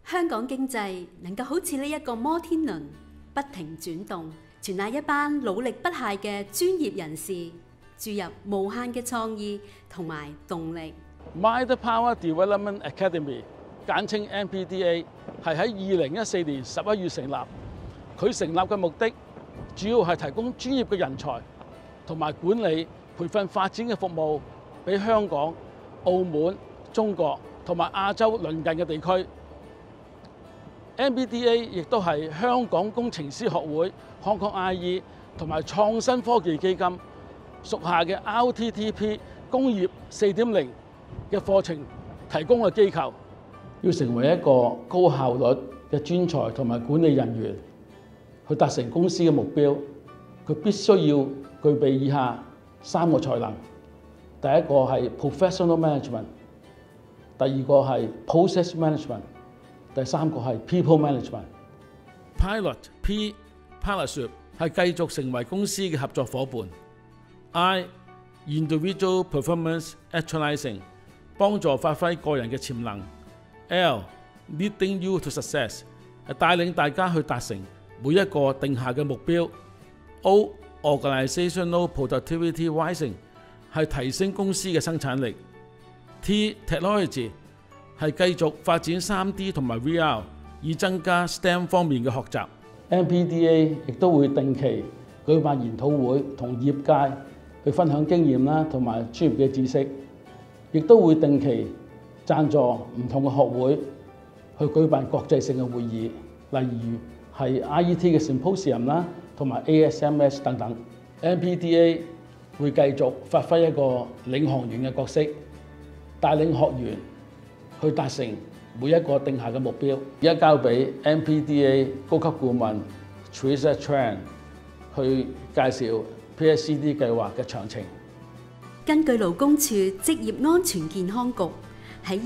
香港經濟能夠好似呢一個摩天輪不停轉動，全賴一班努力不懈嘅專業人士注入無限嘅創意同埋動力。 Mind Power Development Academy 簡稱 MPDA 係喺2014年11月成立。佢成立嘅目的主要係提供專業嘅人才同埋管理、培訓、發展嘅服務俾香港、澳門、中國同埋亞洲鄰近嘅地區。MPDA 亦都係香港工程師學會、Hong Kong IE 同埋創新科技基金屬下嘅 RTTP 工業4.0嘅課程提供嘅機構。要成為一個高效率嘅專才同埋管理人員，去達成公司嘅目標，佢必須要具備以下3個才能。第一個係 professional management， 第二個係 process management， 第三個係 people management。Pilot P Partnership 係繼續成為公司嘅合作伙伴。I Individual Performance Actualizing 幫助發揮個人嘅潛能。L Leading You to Success 係帶領大家去達成每一個定下嘅目標。O Organizational Productivity Rising 係提升公司嘅生產力。T Technology 係繼續發展3D 同埋 VR， 以增加 STEM 方面嘅學習。MPDA 亦都會定期舉辦研討會，同業界去分享經驗啦，同埋專業嘅知識，亦都會定期贊助唔同嘅學會去舉辦國際性嘅會議，例如係 IET 嘅 Symposium 啦，同埋 ASMS 等等。MPDA 會繼續發揮一個領航員嘅角色，帶領學員去達成每一個定下嘅目標。而家交俾 MPDA 高級顧問 Teresa Tran 去介紹 PSCD 計劃嘅詳情。 根據勞工處職業安全健康局喺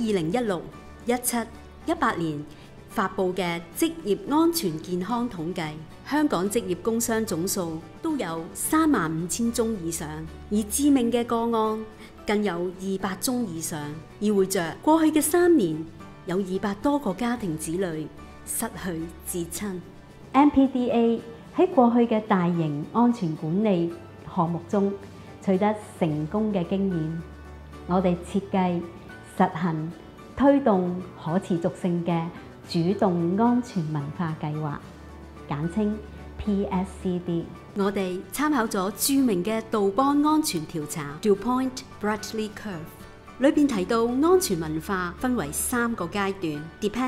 2016、17、18年發布嘅職業安全健康統計，香港職業工傷總數都有35000宗以上，而致命嘅個案更有200宗以上，意味着過去嘅3年有200多個家庭子女失去至親。 MPDA 喺過去嘅大型安全管理項目中取得成功嘅經驗，我哋設計、實行、推動可持續性嘅主動安全文化計劃，簡稱 PSCD。 我哋參考咗著名嘅杜邦安全調查 DuPont Bradley Curve， 裏邊提到安全文化分為3個階段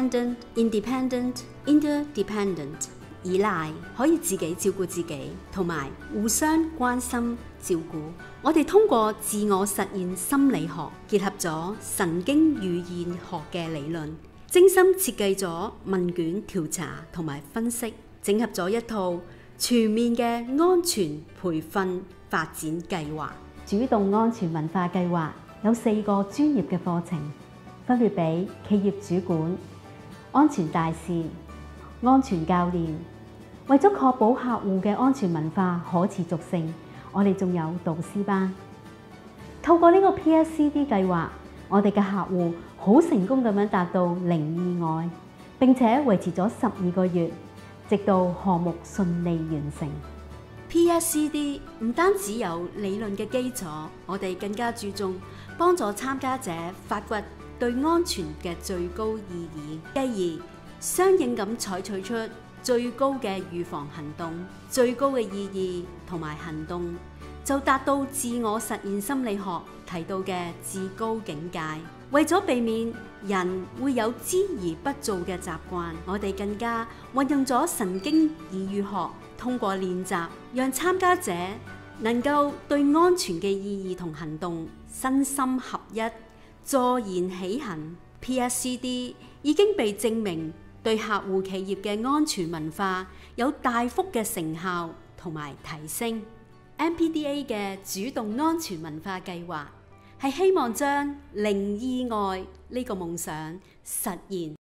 ：Dependent、Independent、Interdependent。依賴可以自己照顧自己，同埋互相關心照顧。我哋通過自我實現心理學，結合咗神經語言學嘅理論，精心設計咗問卷調查同埋分析，整合咗一套全面嘅安全培訓發展計劃。 主動安全文化計劃有4個專業嘅課程，分別俾企業主管、安全大使、安全教練。為咗確保客戶嘅安全文化可持續性，我哋仲有導師班。透過呢個 PSCD 計劃，我哋嘅客戶好成功咁樣達到零意外，並且維持咗12個月，直到項目順利完成。 PSCD 唔單止有理論嘅基礎，我哋更加注重幫助參加者發掘對安全嘅最高意義，繼而相應咁採取出最高嘅預防行動，最高嘅意義同埋行動，就達到自我實現心理學提到嘅至高境界。為咗避免人會有知而不做嘅習慣，我哋更加運用咗神經語學，通過練習，讓參加者能夠對安全嘅意義同行動身心合一，坐言起行。PSCD 已經被證明對客戶企業嘅安全文化有大幅嘅成效同埋提升。MPDA 嘅主動安全文化計劃係希望將零意外呢個夢想實現。